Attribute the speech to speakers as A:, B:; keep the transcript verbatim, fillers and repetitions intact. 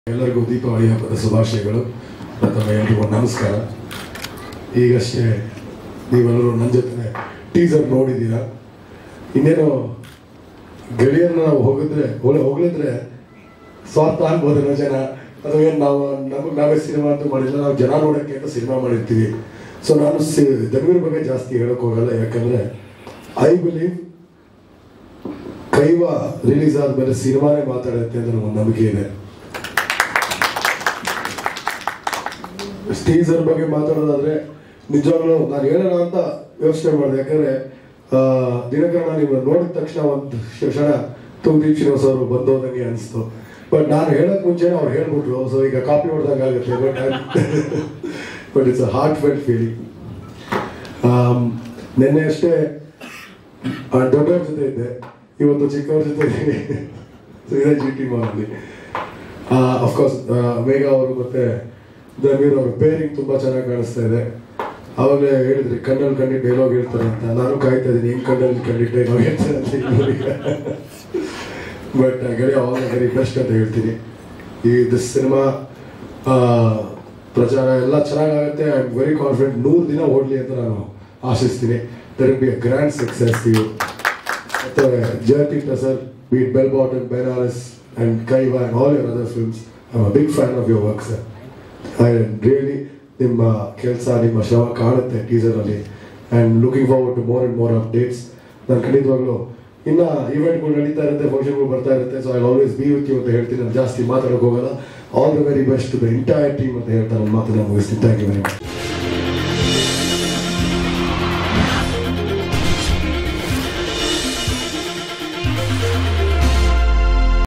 A: ಎಲ್ಲರಿಗೂ ದೀಪಾವಳಿ ಹಬ್ಬದ ಶುಭಾಶಯಗಳು. ಮತ್ತೊಮ್ಮೆ ಎಲ್ರಿಗೂ ನಮಸ್ಕಾರ. ಈಗಷ್ಟೇ ನೀವೆಲ್ಲರೂ ನನ್ನ ಜೊತೆ ಟೀಸರ್ ನೋಡಿದ್ದೀರಾ. ಇನ್ನೇನು ಗೆಳೆಯರನ್ನ ನಾವು ಹೋಗಿದ್ರೆ ಹೋಗ್ಲಿದ್ರೆ ಸ್ವಾರ್ಥ ಆಗ್ಬೋದೇನೋ ಜನ, ಅದು ಏನು ನಾವು ನಮಗೆ ನಾವೇ ಸಿನಿಮಾ ಅಂತೂ ಮಾಡಿಲ್ಲ, ನಾವು ಜನ ನೋಡೋಕ್ಕೆ ಅಂತ ಸಿನಿಮಾ ಮಾಡಿರ್ತೀವಿ. ಸೊ ನಾನು ಸಿ ಧನ್ವೀರ್ ಬಗ್ಗೆ ಜಾಸ್ತಿ ಹೇಳೋಕೆ ಹೋಗಲ್ಲ, ಯಾಕಂದರೆ ಐ ಬಿಲೀವ್ ಕೈವಾ ರಿಲೀಸ್ ಆದಮೇಲೆ ಸಿನಿಮಾನೇ ಮಾತಾಡುತ್ತೆ ಅಂತ ನಮಗೆ ನಂಬಿಕೆ ಇದೆ. ಟೀಸರ್ ಬಗ್ಗೆ ಮಾತಾಡೋದಾದ್ರೆ ನಿಜವಾಗ್ಲೂ ನಾನು ಹೇಳೋಣ ಅಂತ ಯೋಚನೆ ಮಾಡಿದೆ, ಯಾಕಂದರೆ ದಿನಕರಣ ನೀವು ನೋಡಿದ ತಕ್ಷಣ ಒಂದು ಕ್ಷಣ ತುಮದೀಪ್ ಶ್ರೀನಿವಾಸ್ ಅವರು ಬಂದೋದಂಗೆ ಅನಿಸ್ತು. ಬಟ್ ನಾನು ಹೇಳೋಕ್ಕೆ ಮುಂಚೆ ಅವ್ರು ಹೇಳ್ಬಿಟ್ರು, ಸೊ ಈಗ ಕಾಪಿ ಹೊಡೆದಂಗೆ ಆಗುತ್ತೆ. But but it's a heartfelt feeling. ನಿನ್ನೆ ಅಷ್ಟೇ ದೊಡ್ಡವ್ರ ಜೊತೆ ಇದ್ದೆ, ಇವತ್ತು ಚಿಕ್ಕವ್ರ ಜೊತೆ ಇದ್ದೀನಿ. ಸೊ ಇದೇ ಜಿ ಟಿ ಮಾಲಲ್ಲಿ ಅಫ್ಕೋರ್ಸ್ ಮೇಘಾ ಅವರು ಮತ್ತೆ ಧನ್ವೀರ್ ಅವರು ಪೇರಿಂಗ್ ತುಂಬ ಚೆನ್ನಾಗಿ ಕಾಣಿಸ್ತಾ ಇದೆ. ಆವಾಗಲೇ ಹೇಳಿದ್ರಿ ಕಣ್ಣಲ್ಲಿ ಕಂಡಿಟ್ಟು ಡೈಲಾಗ್ ಹೇಳ್ತಾರೆ ಅಂತ, ನಾನು ಕಾಯ್ತಾ ಇದ್ದೀನಿ ಹೆಂಗೆ ಕಣ್ಣಲ್ಲಿ ಕಂಡಿಟ್ಟು ಡೈಲಾಗ್ ಹೇಳ್ತಾರೆ ಅಂತ ಈಗ. ಬಟ್ ಗೆಳೆಯ ಆಲ್ ವೆರಿ ಬೆಸ್ಟ್ ಅಂತ ಹೇಳ್ತೀನಿ. ಈ ದಿಸ್ ಸಿನಿಮಾ ಪ್ರಚಾರ ಎಲ್ಲ ಚೆನ್ನಾಗಾಗುತ್ತೆ. ಐ ಆಮ್ ವೆರಿ ಕಾನ್ಫಿಡೆಂಟ್ ನೂರು ದಿನ ಓಡಲಿ ಅಂತ ನಾನು ಆಶಿಸ್ತೀನಿ. There will be a grand success ಇವು. ಮತ್ತು Jayathi sir, beat bell bottom, Banaras and Kaiva and all your other films, I am a big fan of your work sir. I really ನಿಮ್ಮ ಕೆಲಸ ನಿಮ್ಮ ಶ್ರಮ ಕಾಣುತ್ತೆ ಟೀಸರಲ್ಲಿ. And looking forward to more and more updates. ನಾನು ಖಂಡಿತವಾಗ್ಲೂ ಇನ್ನು ಈವೆಂಟ್ಗಳು ನಡೀತಾ ಇರುತ್ತೆ, ಫಂಕ್ಷನ್ಗಳು ಬರ್ತಾ ಇರುತ್ತೆ. So I always be with you ಅಂತ ಹೇಳ್ತೀನಿ. ನಾನು ಜಾಸ್ತಿ ಮಾತಾಡೋಕೆ ಹೋಗಲ್ಲ. All the very best to the entire team ಅಂತ ಹೇಳ್ತಾ ನನ್ನ ಮಾತನ್ನು ಮುಗಿಸ್ತೀನಿ. Thank you very much.